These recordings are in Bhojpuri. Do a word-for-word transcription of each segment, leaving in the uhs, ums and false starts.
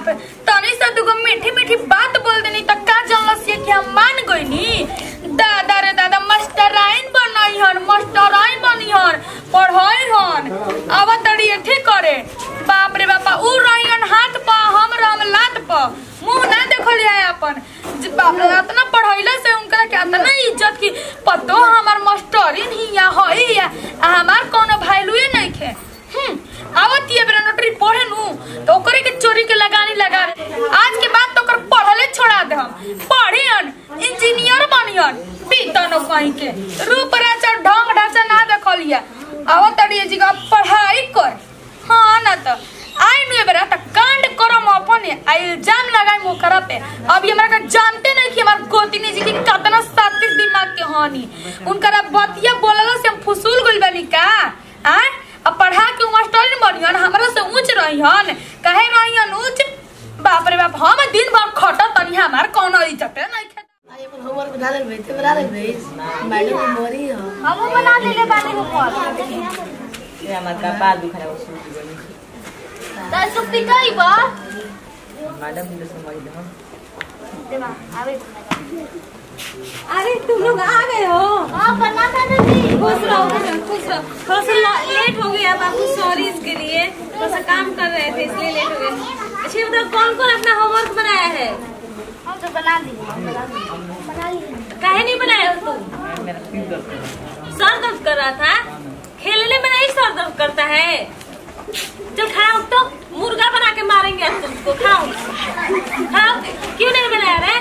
बाप तनी से दुगो मीठी मीठी बात बोल देनी त का जानलस कि हम मान गइनी। दादा रे दादा मास्टराइन बनई हन मास्टराइन बनी हन पढ़ाई हन अब तड़ी ठीक करे। बाप रे बापा उ रहियन हाथ पा हम राम लात पा मुंह ना देखल जाए अपन बाप रे इतना पढ़ाइले से उनका क्या इतना इज्जत की पतो हमार मास्टरिन ही या होई या हमार कोनो वैल्यू नहीं खे। हम आवत ये बेरा नोटरी पढ़े नु तो ओकरे के चोरी के लगानी लगा आज के बाद तो ओकर पढ़ले छोड़ा दे हम पढ़ियन इंजीनियर बनियन पीतनो कहीं के रूप राचा ढंग ढांचा ना देखलिया आवत तड़ी जी का पढ़ाई कर। हां ना तो आई नु बेरा त कांड करम अपने आ इल्जाम लगाई मोकरा पे। अब हमरा का जानते नहीं कि हमार गोतिनी जी की कितना सातिस दिमाग के हानि उनकरा बतिया बोलला से हम फुसूल गइल बानी का आ अब पढ़ा के मास्टर बनियन हमरा से ऊंच रहियन कहे रहियन ऊंच। बाप रे बाप हम दिन भर खटत तनी हमार कोनो इज्जत नहीं खे। आई अपन होमवर्क बना ले भाई ते बना ले भाई मैडम मोरी हो हम बना लेले बानी होमवर्क ये हमार का बाल दुखा है उसको बनी त सुक्ति कई बा मैडम ने समझ दे हम देवा आवे। अरे तुम लोग आ गए हो। हां बना था जी खुश रहो खुश रहो। थोड़ा सा लेट हो गया बाबू सॉरी इसके लिए थोड़ा सा काम कर रहे थे इसलिए लेट हो गए। अच्छा बताओ कौन कौन अपना होमवर्क बनाया है? हम तो बना लिए बना लिए काहे नहीं बनाया हो तुम? मेरा सिर दर्द सर दर्द कर रहा था खेलने में नहीं सर दर्द करता है। चल खड़ा हो तो मुर्गा बना के मारेंगे अब तुमको। खड़ा हो खड़ा हो क्यों नहीं बनाया रे?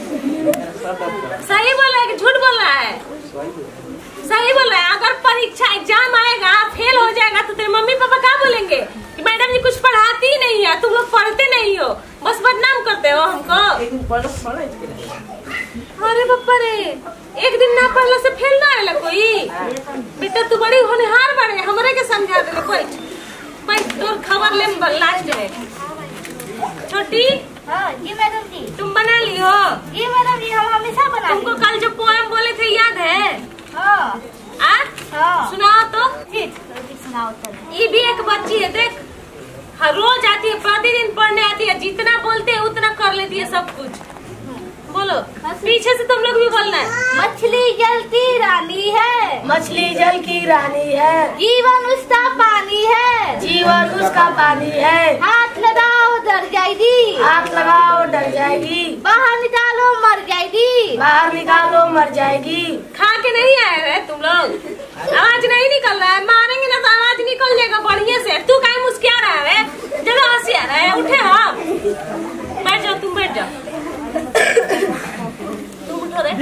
सही बोल रहा है कि झूठ बोल रहा है? सही बोल रहा है। अगर परीक्षा एग्जाम आएगा फेल हो जाएगा तो तेरे मम्मी पापा क्या बोलेंगे कि मैडम जी कुछ पढ़ाती ही नहीं है तुम लोग पढ़ते नहीं हो बस बदनाम करते हो हमको। अरे बापा रे एक दिन ना पढ़ने से फेल ना आएगा कोई? बेटा तू बड़ी होनहार बने हमरे के समझा दे कोई कोई तोर खबर ले लास्ट है। छोटी हां जी मैडम जी तुम बना ली हो? ये मैडम जी हम हमेशा बना तुमको कल जो पोएम बोले थे याद है? हां आ? हां सुनाओ तो। ठीक सुनाओ तो। ये भी एक बच्ची है देख हर रोज आती है प्रतिदिन पढ़ने आती है जितना बोलते है उतना कर लेती है सब कुछ। बोलो पीछे से तुम लोग भी बोलना है। मछली जल की रानी है मछली जल की रानी है जीवन उसका पानी है जीवन उसका पानी है हाथ लगाओ डर जाएगी हाथ लगाओ डर जाएगी बाहर निकालो मर जाएगी बाहर निकालो मर जाएगी। खा के नहीं आए रहे तुम लोग? आवाज नहीं निकल रहा है? मारेंगे ना तो आवाज निकल जाएगा बढ़िया से। तू कहीं मुस्किया रहा है जब हंसी आ रहा है उठे हम बैठ जाओ तुम बैठ जाओ तुम उठो रे।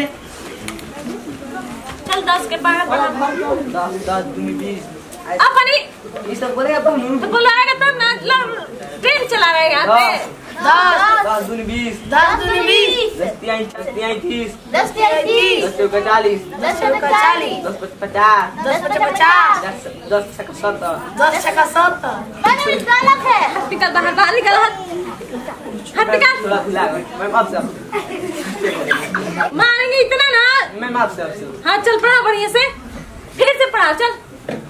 चल दस के बाहर दस दस दूनी बीस अपनी ये सब बोलेगा अपन तो बुलाएगा तब ना ट्रेन चला रहे यहाँ पे। दस दस दूनी बीस दस दूनी बीस दस तिहाई दस तिहाई तीस दस तीस दस चौका चालीस दस चौका चालीस दस पच पचास दस पचास पचास दस दस छक्का सत्तर दस छक्का सत्तर। मैंने गलत है हाथ निकल बाहर बाहर निकल हाथ हाथ निकाल। थोड़ा खुला मैं माफ से मारेंगे इतना ना। मैं माफ से आपसे हाँ चल पढ़ा बढ़िया से फिर से पढ़ा चल।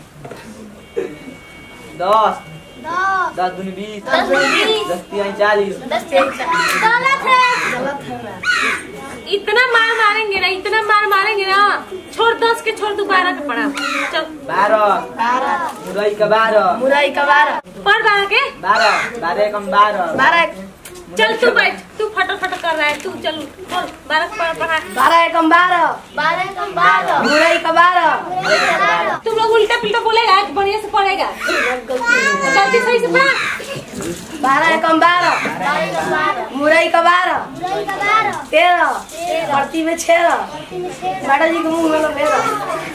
दस दस दस दूनी बीस दस बीस दस तिहाई चालीस दस गलत है गलत है ना। इतना मार मारेंगे ना इतना मार मारेंगे ना छोड़ दस के छोड़ तू बारह के पढ़ा चल। बारह बारह मुरई का बारह मुरई का बारह पढ़ बारह के बारह बारह कम बारह बारह चल तू बैठ तू फटो फटो कर रहा है तू चल बोल बारह पढ़ पढ़ा। बारह एकम बारह बारह कम बारह मुरई का बारह। तुम लोग उल्टा पुल्टा बोलेगा बढ़िया से पढ़ेगा गलती सही से पढ़ा। बारह एकम बारह बारह कम बारह मुरई का बारह मुरई का बारह तेरह भर्ती में छह मैडम जी के मुंह में लपेरा।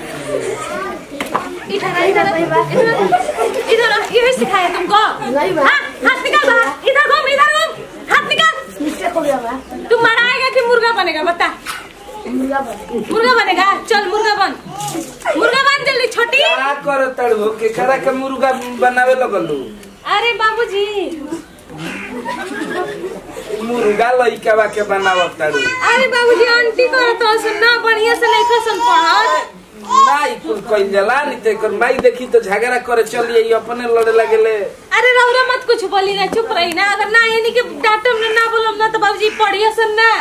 इधर इधर इधर इधर ये सिखाया तुमको? नहीं हाँ हाथ निकाल बाहर इधर घूम इधर घूम हाथ निकाल। मिस्टेक हो गया मैं तू मराएगा कि मुर्गा बनेगा बता? मुर्गा बन मुर्गा बनेगा चल मुर्गा बन मुर्गा बन जल्दी छोटी। क्या करो तड़ो के करा के मुर्गा बनावे लगलू? अरे बाबूजी मुर्गा लइका के बनावत तड़ो। अरे बाबूजी आंटी को तो सुनना बढ़िया से नहीं खसन पढ़त माई कुल कइल जाला नहीं ते कर माई देखी तो झगड़ा करे चलिए ये अपने लड़े लगेले। अरे रौरा मत कुछ बोली ना, चुप रही ना। अगर ना यानी कि डांटम ना ना बोलम ना तो बाबूजी पढ़िए सुन ना।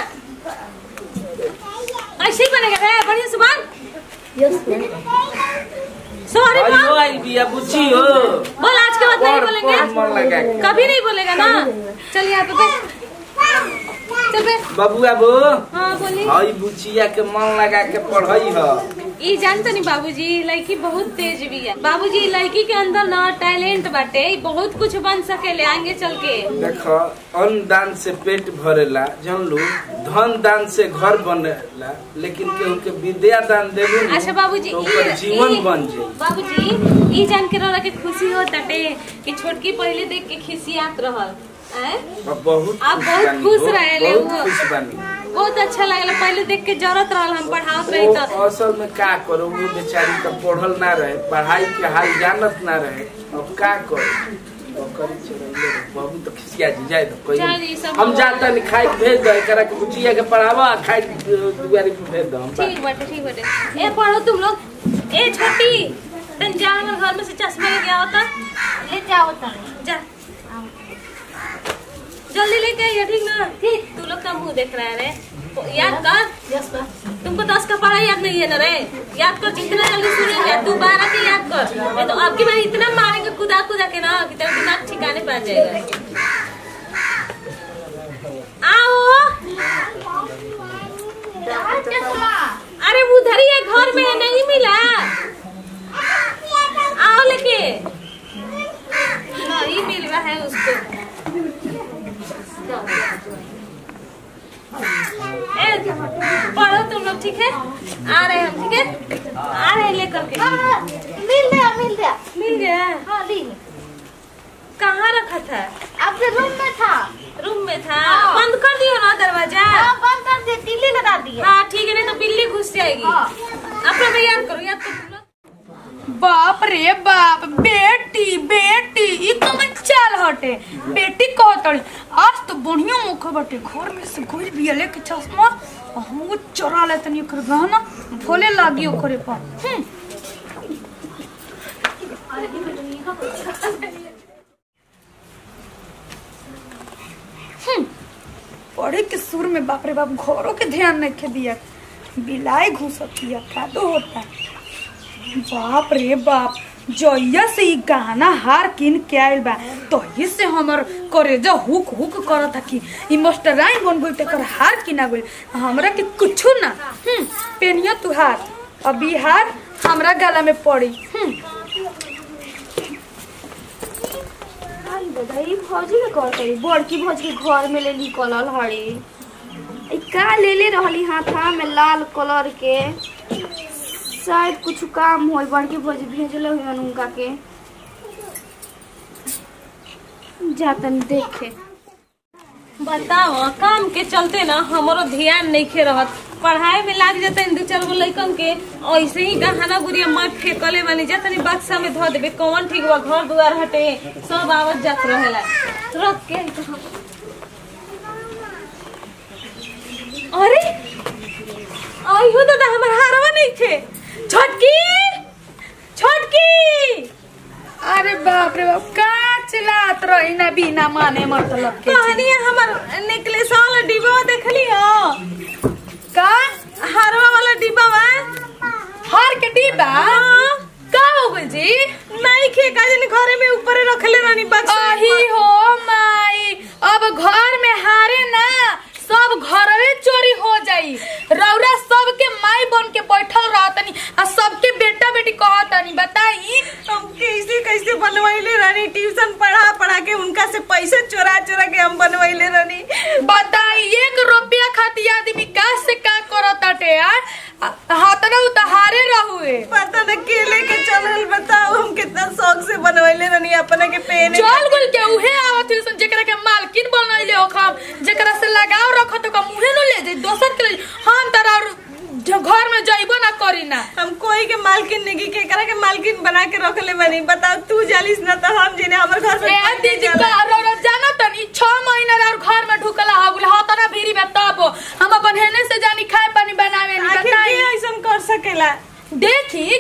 ऐसे ही बनेगा रे, बढ़िया से बोल। यस सॉरी आइयो बोल। आई बिया बुच्ची हो। बोल आज के बाद नहीं बोलेंगे। मन लगा के। कभी नहीं बोलेगा ना। चल यहाँ पे बैठ। चल बैठ। बबुआ बो। हाँ बोली। आई बुचिया के मन लगा के पढ़ाई ह। ये जानते नहीं बाबूजी, लड़की बहुत तेज भी है बाबूजी। लड़की के अंदर ना टैलेंट बाटे, बहुत कुछ बन सकेले आगे चल के। देखो अन्न दान से पेट भरेला, जान लो धन दान से घर बनेला, लेकिन केहू के विद्या दान देबे ना। अच्छा बाबूजी, तो ओकर जीवन बन जाई। बाबूजी ये जान के रहा के खुशी हो ताटे कि छोटकी पहले देख के खिसियात रहल। अब बहुत आप बहुत खुश रहेले। बहुत खुश बानी। बहुत अच्छा लगला, पहले देख के जरूरत रहल हम पढ़ावत रही वो तो। असल में का करो, वो बेचारी का पढ़ल ना रहे, पढ़ाई के हाल जानत ना रहे, अब का करो करी चले बाबू तो खिसिया जी जाए तो चल, सब हम जाता नहीं खाए भेज दो एकरा के बुचिया के पढ़ावा खाए दुआरी पे भेज दो हम। ठीक बाटे ठीक बाटे। ए पढ़ो तुम लोग। ए छोटी तन जा, हमर घर में से चश्मा ले गया होता, ले जाओ ता जा जल्दी लेके आइए, ठीक ना। ठीक। तू लोग का मुंह देख रहा है रे, याद कर। Yes ma'am. तुमको दस का पढ़ा याद नहीं है ना रे, याद कर। जितना जल्दी सुनेंगे तू बारह के याद कर, नहीं तो आपकी बार इतना मारेंगे कुदा कुदा के ना कि तेरा दिमाग ठिकाने पे आ जाएगा। आओ। अरे उधर ही है, घर में है, नहीं मिला। आओ लेके। नहीं मिल रहा है उसको। ए, पढ़ो तुम लोग, ठीक है। आ रहे हम, ठीक है। आ रहे हैं लेकर के। मिल गया मिल गया मिल गया। हाँ ली। कहाँ रखा था? आपके रूम में था। रूम में था। हाँ। बंद कर दियो ना दरवाजा। हाँ बंद कर दिए, तिल्ली लगा दिए। हाँ ठीक है, नहीं तो बिल्ली घुस जाएगी। हाँ। अपना भी याद करो, याद करो तुम लोग। बाप रे बाप, बेटी बेटी ई तो मैं चाल हटे। बेटी कहतड़ी आज तो बढ़िया मुख बटे, घर में से गोल भी लेके चश्मा हम वो चोरा ले तनी ओकर गहना भोले लागी ओकरे पर। हम्म हम्म पढ़े के सुर में बाप रे बाप घरों के ध्यान नहीं के दिया, बिलाई घुसती है का तो होता है। बाप रे बाप, जइया से ई गाना हार किन के आइल बा तही से हमर करेजा हुक हुक करत कि ई मास्टराइन बन गइल तेकर हार किना गइल, हमरा के कुछु ना। हम पेनिया तू हार, अभी हार हमरा गला में पड़ी। हम आई बधाई भौजी के कर करी, बड़की भौजी के घर में ले ली कलर हड़ी। ई का ले ले रहली हाथा में लाल कलर के, शायद कुछ काम हो। बड़की भौजी भेजले हुई उनका के, जातन देखे। बताओ काम के चलते ना हमारो ध्यान नहीं खे रहत, पढ़ाई में लाग जाता दो चार गो लइकन के ऐसे ही गहना गुड़िया मार फेंकले बनी जाता नहीं बक्सा में धो देबे, कौन ठीक बा। घर दुआर हटे सब आवत जात रहेला, रख के। अरे आइयो दादा हमर हारवा नहीं थे। छोटकी छोटकी, अरे बाप रे बाप का चिल्लात रही ना बिना माने मतलब के। कहानिया हमर नेकलेस वाला डिब्बा देखली हो का हारवा वाला डिब्बा बा, हार के डिब्बा। हाँ। का हो गइल जी? नहीं खे का जन घरे में ऊपर रखले रानी बक्सा। अही हो माई, अब घर में हारे ना सब घरवे चोरी हो जाई। रौरा सबके माई बन के बैठल रहतनी आ सबके बेटा बेटी कहतनी। बताई हम कैसे कैसे बनवाइले रानी, ट्यूशन पढ़ा पढ़ा के उनका से पैसे चोरा चोरा के हम बनवाइले रानी। बताई एक रुपया खाती आदमी का से का करताटे यार, हाथ ना उतारे रहुए। पता न के लेके चलल, बताओ हम कितना शौक से बनवाइले रानी अपने के पेन। चल गुल के उहे आवत हुई जेकरा के मालकिन बनैले हो, हम जेकरा से लगाव रखो तो का मुहे न ले जाई दोसर के ले। हम तरा जो घर में जाइबो ना करी ना, हम कोई के मालकिन नहीं के करा के मालकिन बना के रखले बनी। बताओ तू जालिस ना तो हम जेने हमर घर पे ए दीदी का रो जाना तनी छह महीना और घर में ढुकला हो गेल हाथ ना भीरी में, तब हम अपन हेने से जानी खाए पानी बनावे नहीं। बताई ऐसा कर सकेला। देखी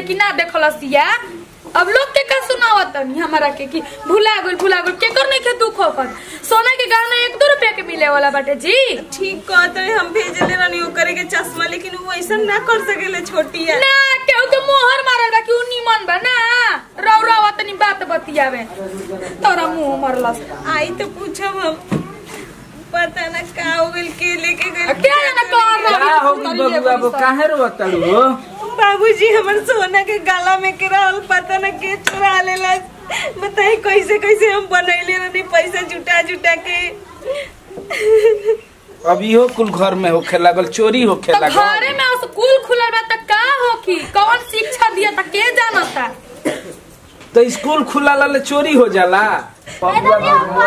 कि ना देखलसिया अब लोग के का सुनावत नहीं हमारा के कि भुला गइल भुला गइल के कर नहीं के दुख होकर सोना के गहना एक दो रुपया के मिले वाला बाटे जी। ठीक कहते हम भेजले रहनी ओकरे के चश्मा लेकिन वो ऐसा ना कर सकेले छोटी है ना केहू के मोहर मारल बा कि उ निमन बा ना रौ रौ तनी बात बतियावे तोरा मुंह मरलस। आई तो पूछब हम पता ना का हो गइल के लेके गइल क्या ना कर क्या हो गई बबुआ वो काहे रोतलू हो? बाबूजी हमर सोना के गला में के रहल पता ना के चुरा लेला बताई कैसे कैसे हम बनैले रहनी पैसा जुटा जुटा के। अभी हो कुल घर में होखे लागल चोरी होखे तो लागल घरे में स्कूल खुलल बा त का होखी कौन शिक्षा दिया त के जानता। तो स्कूल खुला लाले चोरी हो जाला। बबुआ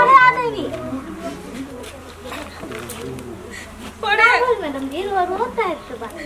मैडम जी रोता है तो बात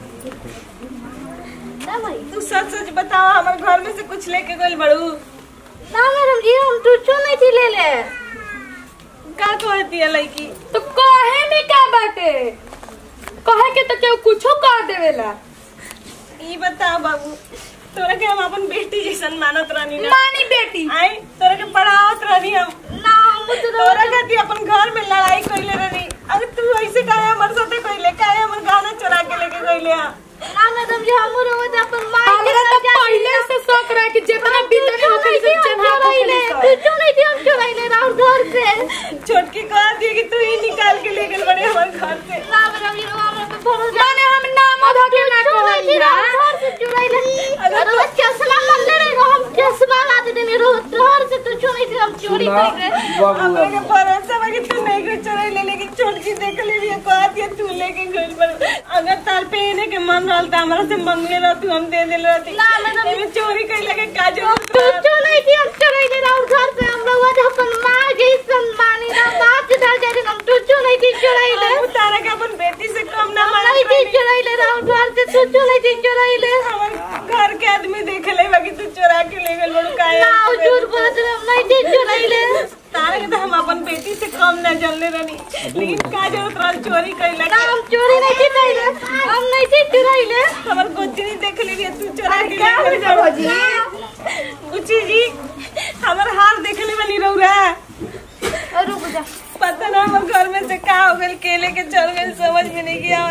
ना भाई तू सच सच बताओ हमर घर में से कुछ लेके गइल बड़ू? ना मैडम जी हम तुझो नहीं थी ले ले का कहती है लड़की? तो कहे में का बाटे कहे के तो केहू कुछो कह देवेला। ई बताओ बाबू तोरा के हम अपन बेटी जैसन मानत रहनी ना मानी बेटी आई तोरा के पढ़ावत रहनी हम ना हम तो तोरा खाती अपन घर में लड़ाई कइले रहनी अगर तू ऐसे काहे हमर साथे कइले काहे हमर गाना चुरा के लेके गइले आ? ना मैडम जी हम रोज अपन मां हमरा तो पहले से शौक रहा कि जितना बितने होके से चढ़ा ले तुझो नहीं थी हम चुराइले राउर घर से छोटकी कह दी कि तू ही निकाल के ले गेल बड़े हमर घर से। ना मैडम जी हमरा पे भरोसा माने हम नाम अधा के ना कहली घर से चुराइले अगर वो चश्मा मन ले रहे हम चश्मा ला दे ने रोज घर से तुझो नहीं थी हम चोरी कर रहे हमरे के भरोसा बा कि तू नहीं के चुराई ले लेकिन छोटकी देख ले भी कह दी तू लेके गइल बड़ अगर तार पहने के मन रहल त हमरा से मंगले रह तू हम दे देले रहती ना मैडम एमे चोरी कइले के का जरूरत तुझो नहीं थी हम चुराइले राउर घर से हम लोग अपन मां जैसन मानी ना बात धर जाए हम तुझो नहीं थी चुराइले हम तारा के अपन बेटी से कम ना मानत नहीं थी चुराइले राउर घर से तुझो नहीं थी चुराइले हमर घर के आदमी देख ले बाकी तू चुरा के ले गेल बड़ू काहे ना झूठ बोलत हम नहीं थी चुराइले तारा के तो हम अपन बेटी से कम ना जानले रहनी लेकिन का जरूरत रहल चोरी कइले ना हम चोरी नहीं थी कइले हम नहीं थी चुराइले हमर गोचनी देख ले तू चुरा के ले गेल बाबूजी बुची जी हमर हार देख ले बनी रौरा रुक जा पता ना हमर घर में से का हो गेल केले के चल गेल समझ में नहीं गया।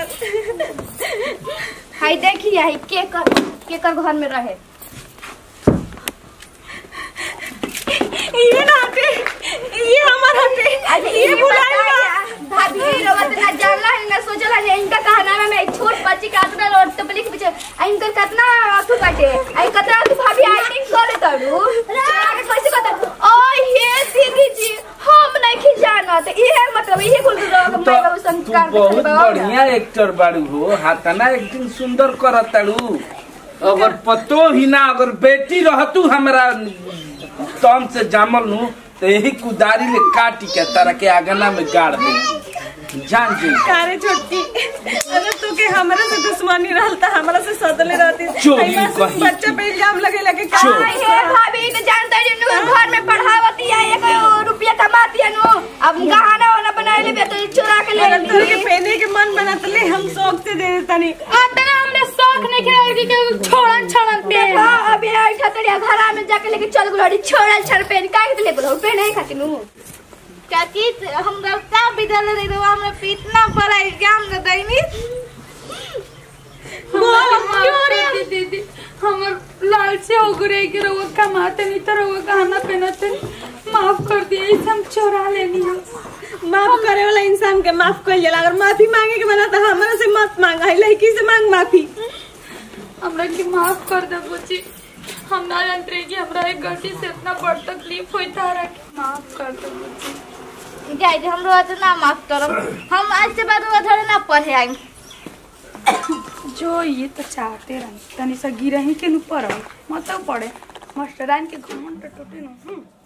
हाय देखी आई के कर के कर घर में रहे ये ना हटे ये हमार हटे ये बुलाया भाभी लोग ना जानला है ना सोचला है इनका कहना में मैं छोट बच्ची का इतना रोड तो पुलिस पीछे इनकर कितना अथु बाटे आई कतरा तू भाभी एक्टिंग करे तड़ू आगे कैसे कहता ओ ये दीदी जी हम नहीं खिजाना तो ये मतलब ये कुल लोग मैं बाबू संस्कार बहुत बढ़िया एक्टर बाड़ू हो हाथना एक्टिंग सुंदर करताड़ू अगर पतो ही ना अगर बेटी रहतू हमरा तम से जामल नु तो यही कुदारी ले काट के तारा के आगना में गाड़ दे जान जी कारे छोटकी अगर तू के हमरा से दुश्मनी रहल त हमरा से सदले रहती चोरी ऐसा कही बच्चा पे इल्जाम लगे लगे का चोरी। हे भाभी तो जानता है नु घर में पढ़ावती है एक रुपया कमाती है नु अब गहना वाला बनाए ले तो चुरा के ले अगर तोरे के ली पहने के मन बनत ले हम शौक से दे देतनी आतना हमने शौक नहीं खेल कि छोड़न छड़न पे हां अभी आई ठतड़िया घरा में जाके लेके चल गुलाड़ी छोड़ल छड़ पे काहे के ले गुलो पे नहीं खाती नु चाची हम का विद्यालय रे रवा में इतना बड़ा एग्जाम न देनी चोरी दीदी हमर लाल से हो गए कि रोवा कमाते नहीं तो रोवा गहना पहनते माफ कर दिए इसे हम चोरा लेनी है। माफ करे वाला इंसान के माफ कर जाला अगर माफी मांगे के बना तो हमरा से मत मांगा लड़की से मांग माफी हमरा की माफ कर दे बुची हम ना जानते रहे कि हमरा एक गलती से इतना बड़ तकलीफ हुई तारा की माफ कर दे बुची जाए हम रोज ना माफ करब हम आज से बाद रोज ना पढ़े आई जो ये तो चाहते रहे तनी सा गिरही के ऊपर मत पड़े मास्टरान के घमंड टूटे न